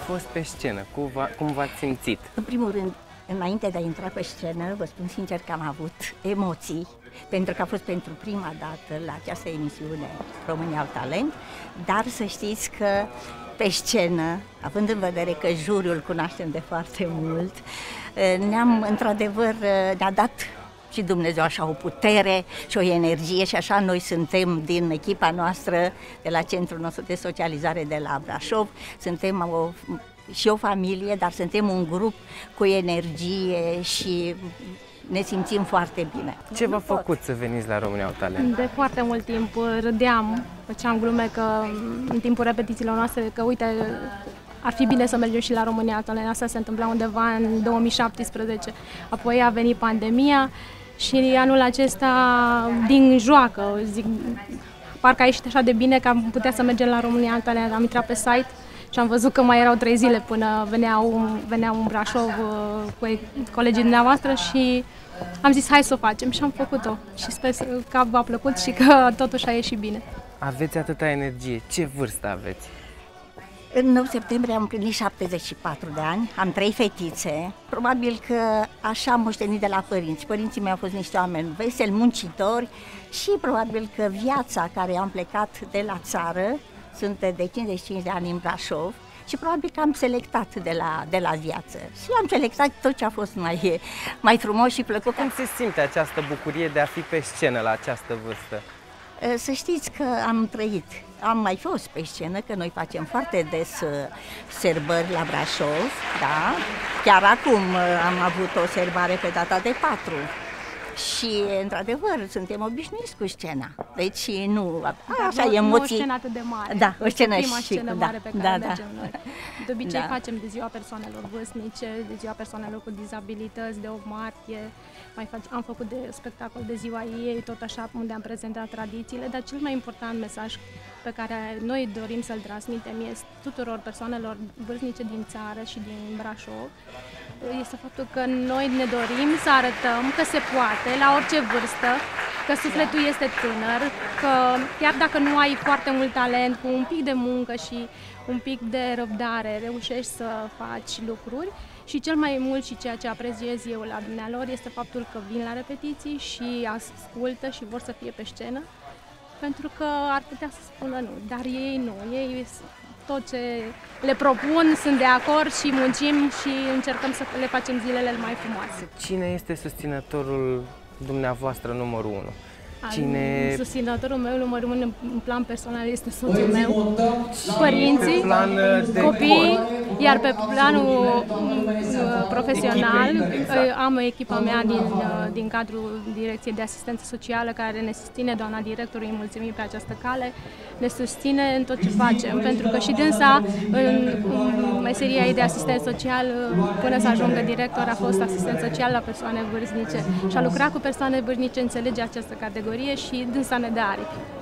fost pe scenă? Cum v-ați simțit? În primul rând, înainte de a intra pe scenă, vă spun sincer că am avut emoții, pentru că a fost pentru prima dată la această emisiune România au talent, dar să știți că pe scenă, având în vedere că juriul cunoaștem de foarte mult, într-adevăr, ne-a dat și Dumnezeu așa o putere și o energie și așa noi suntem din echipa noastră de la Centrul nostru de socializare de la Brașov, suntem și o familie, dar suntem un grup cu energie și ne simțim foarte bine. Ce v-a făcut să veniți la România au talent? De foarte mult timp râdeam, făceam glume că în timpul repetițiilor noastre că uite, ar fi bine să mergem și la România au talent. Asta se întâmpla undeva în 2017. Apoi a venit pandemia și anul acesta din joacă, zic, parcă a ieșit așa de bine că am putea să mergem la România au talent. Am intrat pe site și am văzut că mai erau 3 zile până veneau în Brașov cu colegii dumneavoastră și am zis hai să o facem și am făcut-o și sper că v-a plăcut și că totuși a ieșit bine. Aveți atâta energie, ce vârstă aveți? În 9 septembrie am împlinit 74 de ani, am 3 fetițe, probabil că așa am moștenit de la părinți. Părinții mei au fost niște oameni veseli, muncitori și probabil că viața care am plecat de la țară, sunt de 55 de ani în Brașov și probabil că am selectat de la viață și am selectat tot ce a fost mai frumos și plăcut. Cum se simte această bucurie de a fi pe scenă la această vârstă? Să știți că am trăit, am mai fost pe scenă, că noi facem foarte des sărbări la Brașov, da? Chiar acum am avut o sărbare pe data de 4 și, într-adevăr, suntem obișnuiți cu scena, deci nu, așa emoții. Nu o scenă atât de mare, da, o scenă prima scenă mare pe care mergem noi. De obicei facem de ziua persoanelor vârstnice, de ziua persoanelor cu dizabilități, de 8 martie, am făcut de spectacol de ziua ei, tot așa unde am prezentat tradițiile, dar cel mai important mesaj pe care noi dorim să-l transmitem este tuturor persoanelor vârstnice din țară și din Brașov, este faptul că noi ne dorim să arătăm că se poate la orice vârstă, că sufletul este tânăr, că chiar dacă nu ai foarte mult talent, cu un pic de muncă și un pic de răbdare reușești să faci lucruri. Și cel mai mult și ceea ce apreciez eu la dumnealor este faptul că vin la repetiții și ascultă și vor să fie pe scenă, pentru că ar putea să spună nu, dar ei nu, ei tot ce le propun sunt de acord și muncim și încercăm să le facem zilele mai frumoase. Cine este susținătorul dumneavoastră numărul 1? Susținătorul meu numărul 1 în plan personal este soțul meu, părinții, copiii, iar pe planul profesional am echipa mea din cadrul Direcției de Asistență Socială care ne susține, doamna director, îi mulțumim pe această cale, ne susține în tot ce facem, pentru că și dânsa în meseria ei de asistent social până să ajungă director a fost asistent social la persoane vârstnice și a lucrat cu persoane vârstnice, înțelege această categorie și dânsa ne dă aripi.